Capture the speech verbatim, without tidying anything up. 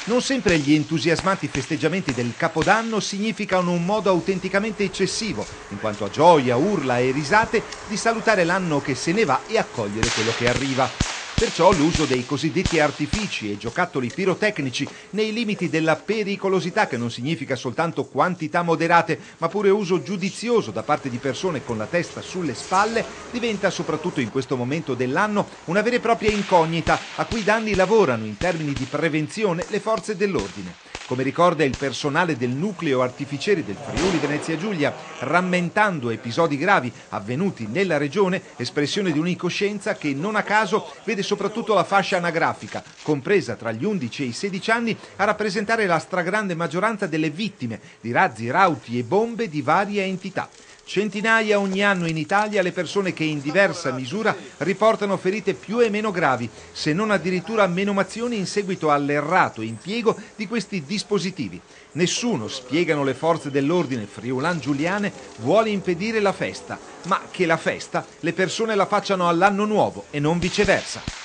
Non sempre gli entusiasmanti festeggiamenti del Capodanno significano un modo autenticamente eccessivo, in quanto a gioia, urla e risate, di salutare l'anno che se ne va e accogliere quello che arriva. Perciò l'uso dei cosiddetti artifici e giocattoli pirotecnici nei limiti della pericolosità, che non significa soltanto quantità moderate, ma pure uso giudizioso da parte di persone con la testa sulle spalle, diventa, soprattutto in questo momento dell'anno, una vera e propria incognita a cui da anni lavorano in termini di prevenzione le forze dell'ordine. Come ricorda il personale del nucleo artificieri del Friuli Venezia Giulia, rammentando episodi gravi avvenuti nella regione, espressione di un'incoscienza che non a caso vede soprattutto la fascia anagrafica, compresa tra gli undici e i sedici anni, a rappresentare la stragrande maggioranza delle vittime di razzi, rauti e bombe di varie entità. Centinaia ogni anno in Italia le persone che in diversa misura riportano ferite più e meno gravi, se non addirittura menomazioni in seguito all'errato impiego di questi dispositivi. Nessuno, spiegano le forze dell'ordine friulan-giuliane, vuole impedire la festa, ma che la festa le persone la facciano all'anno nuovo e non viceversa.